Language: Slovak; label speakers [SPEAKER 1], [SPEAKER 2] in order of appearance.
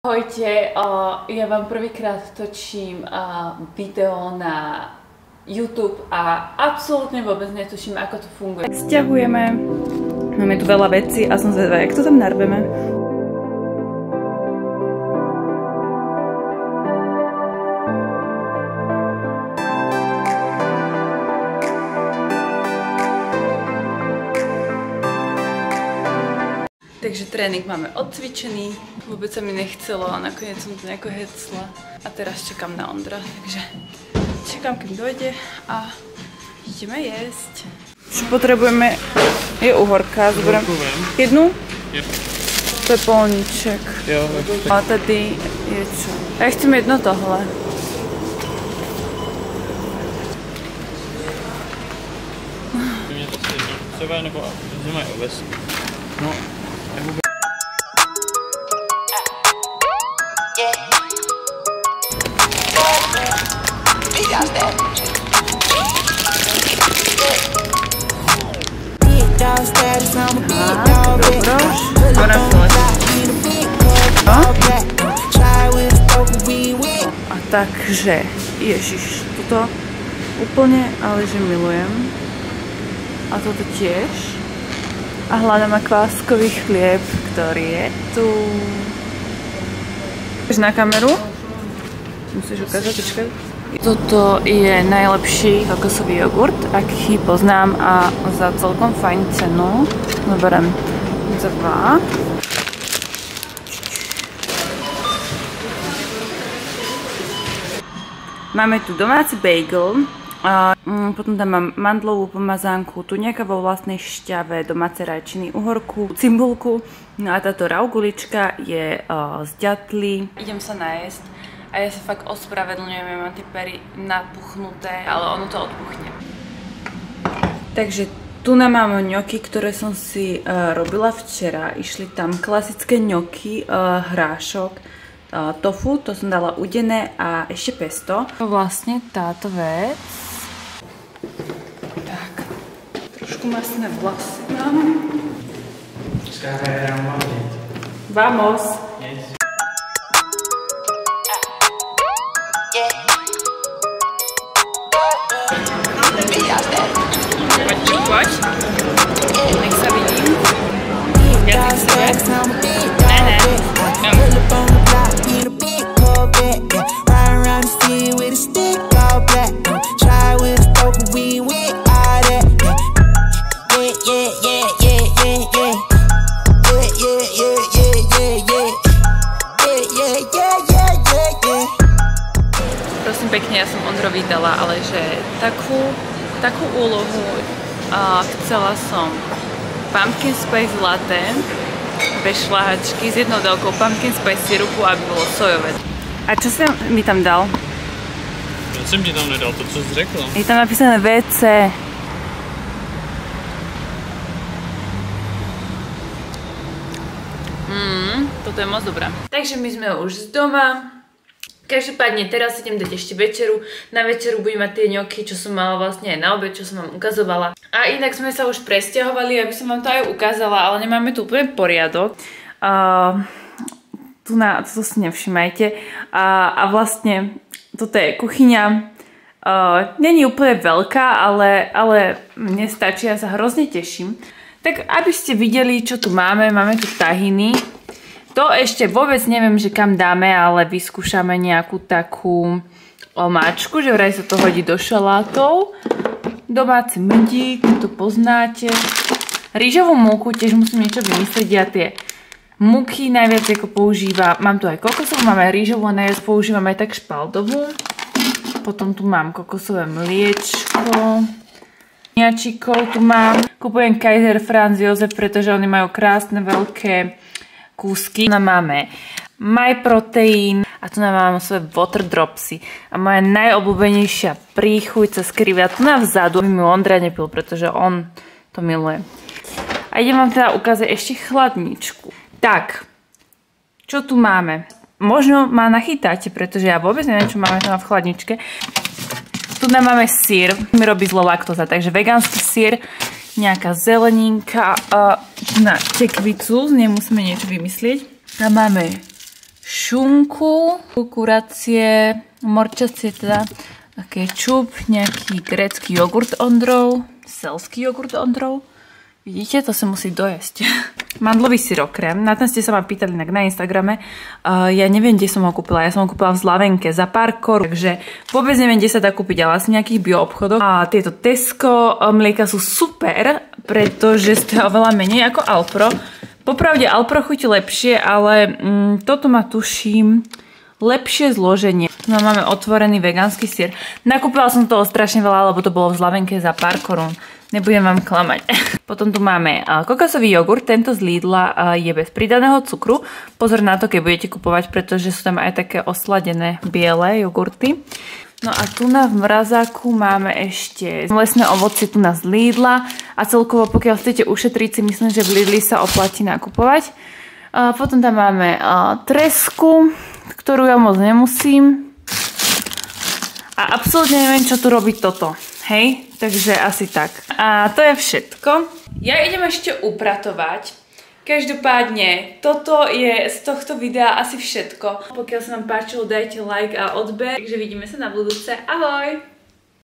[SPEAKER 1] Ahojte, ja vám prvýkrát točím video na YouTube a absolútne vôbec netuším, ako to funguje. Sťahujeme, máme tu veľa vecí a som zvedavá, jak to tam narveme. Takže tréning máme odcvičený, vôbec sa mi nechcelo a nakoniec som to nejako hecla. A teraz čakám na Ondra, takže čakám, kým dojde a ideme jesť. Čo potrebujeme, je uhorka, zoberiem jednu? Je. To je polníček. Jo, a tady je čo? Ja chcem jedno tohle.
[SPEAKER 2] Mě to se jedno, třeba nebo že mají oves. No.
[SPEAKER 1] A takže, ježiš, toto úplne, ale že milujem. A toto tiež. A hľadáme kváskový chlieb, ktorý je tu. Na kameru? Musíš ukázať, počkaj. Toto je najlepší kokosový jogurt, aký poznám a za celkom fajn cenu. Zoberiem 2. Máme tu domáci bagel. Potom tam mám mandlovú pomazánku, tu nejaká vo vlastnej šťave, domáce rajčiny, uhorku, cimbulku. No a táto raugulička je z ďatlí. Idem sa najesť a ja sa fakt ospravedlňujem, ja mám tie pery napuchnuté, ale ono to odpuchne. Takže tu mám ňoky, ktoré som si robila včera. Išli tam klasické ňoky, hrášok, tofu, to som dala udené a ešte pesto. Vlastne táto vec. Tak, trošku masné vlasy mám. Vamos! Yes. Poď. Nech sa vidím. Ja ty sebe. Ne. Prosím pekne, ja som Ondrovi dala, ale že takú úlohu chcela som pumpkin spice latte bez šláhačky s jednou dávkou pumpkin spice sirupu, aby bolo sojové. A čo si mi tam dal?
[SPEAKER 2] Ja som ti tam nedal to, čo si řekla.
[SPEAKER 1] Je tam napísané WC. Toto je moc dobré. Takže my sme už z doma. Každopádne teraz idem dať ešte večeru. Na večeru budem mať tie ňoky, čo som mala vlastne aj na obed, čo som vám ukazovala. A inak sme sa už presťahovali, aby som vám to aj ukázala, ale nemáme tu úplne poriadok. To si nevšimajte. A vlastne toto je kuchyňa. Není úplne veľká, ale mne stačí, ja sa hrozne teším. Tak aby ste videli, čo tu máme. Máme tu tahiny. To ešte vôbec neviem, že kam dáme, ale vyskúšame nejakú takú omáčku, že vraj sa to hodí do šalátov. Domáci medík, to poznáte. Rýžovú múku, tiež musím niečo vymyslieť. Ja tie múky najviac ako používam. Mám tu aj kokosovú, máme aj rýžovú a najviac používam aj tak špaldovú. Potom tu mám kokosové mliečko. Mňačikov tu mám. Kupujem Kaiser Franz Josef, pretože oni majú krásne veľké kúsky. Tu máme MyProtein a tu mám svoje Water Dropsy. A moja najobľúbenejšia príchuť sa skrýva tu na vzadu. Aby mi Ondra nepil, pretože on to miluje. A idem vám teda ukázať ešte chladničku. Tak, čo tu máme? Možno ma nachytáte, pretože ja vôbec neviem, čo máme tam v chladničke. Tu máme syr, mi robí zlo laktóza, takže vegánsky syr. nejaká zeleninka a na tekvicu, z nej musíme niečo vymyslieť. Tam máme šunku, kuracie, morčacie teda, kečup, nejaký grécky jogurt Ondrov, selský jogurt Ondrov. Vidíte, to sa musí dojesť. Mandlový syrokrém, na ten ste sa ma pýtali na Instagrame. Ja neviem, kde som ho kúpila. Ja som ho kúpila v Zlavenke za pár korún, takže vôbec neviem, kde sa dá kúpiť, ale asi v nejakých bioobchodoch. A tieto Tesco mlieka sú super, pretože stojí oveľa menej ako Alpro. Popravde Alpro chutí lepšie, ale toto má tuším lepšie zloženie. No, máme otvorený vegánsky syr. Nakúpila som toho strašne veľa, lebo to bolo v Zlavenke za pár korún. Nebudem vám klamať. Potom tu máme kokosový jogurt. Tento z Lidla je bez pridaného cukru. Pozor na to, keď budete kupovať, pretože sú tam aj také osladené biele jogurty. No a tu v mrazáku máme ešte lesné ovocie tu z Lidla. A celkovo, pokiaľ chcete ušetriť, si myslím, že v Lidli sa oplatí nakupovať. Potom tam máme tresku, ktorú ja moc nemusím. A absolútne neviem, čo tu robí toto. Hej, takže asi tak. A to je všetko. Ja idem ešte upratovať. Každopádne, toto je z tohto videa asi všetko. Pokiaľ sa vám páčilo, dajte like a odber. Takže vidíme sa na budúce. Ahoj!